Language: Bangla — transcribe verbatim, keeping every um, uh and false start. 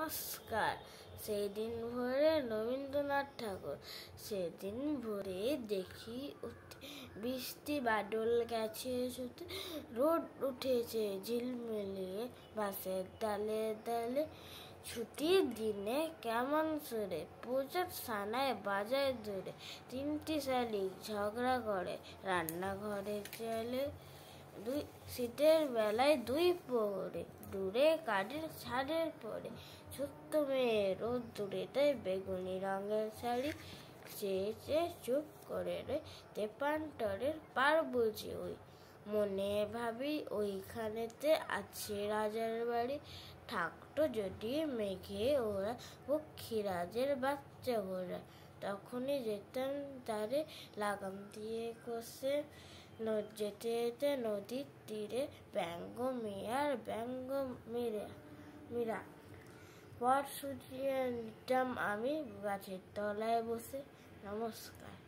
নমস্কার। সেদিন ভোরে রবীন্দ্রনাথ ঠাকুর। সেদিন ভোরে দেখি বৃষ্টি বাদল গেছে, রোদ উঠেছে ঝিলমিলিয়ে, বাঁশের ডালে ডালে ছুটির দিনে কেমন সুরে পুজোর সানায় বাজায় দূরে। তিনটি শালিক ঝগড়া করে রান্নাঘরে চলে, দুই শীতের বেলায় দুই প্রহরে দূরে কাঠের ছাদের পরে। ছোট্ট মেয়ে রোদ দূরে তাই বেগুনি রঙের শাড়ি চেয়ে চেয়ে চুপ করে রে, তেপান্তরের পার বুঝি ওই। মনে ভাবি ওইখানেতে আছে রাজার বাড়ি, থাকতো যদি মেঘে ওরা পক্ষীরাজের বাচ্চা ওরা। তখনই যেতাম তারে লাগাম দিয়ে কষে, যেতে যেতে নদীর তীরে ব্যঙ্গ মিয়ার ব্যঙ্গ মীরা মীরা পথ শুধিয়ে নিতাম আমি গাছের তলায় বসে। নমস্কার।